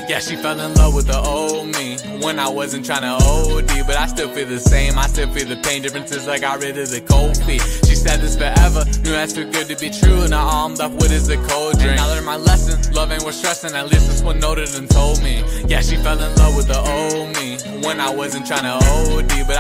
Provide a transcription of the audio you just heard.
Yeah, she fell in love with the old me when I wasn't trying to OD, but I still feel the same, I still feel the pain. Differences I got rid of the cold feet. She said this forever, knew that's too good to be true. Now all I'm left with is a cold drink. I learned my lesson, love ain't worth stressing, at least that's what noted and told me. Yeah, she fell in love with the old me when I wasn't trying to OD, but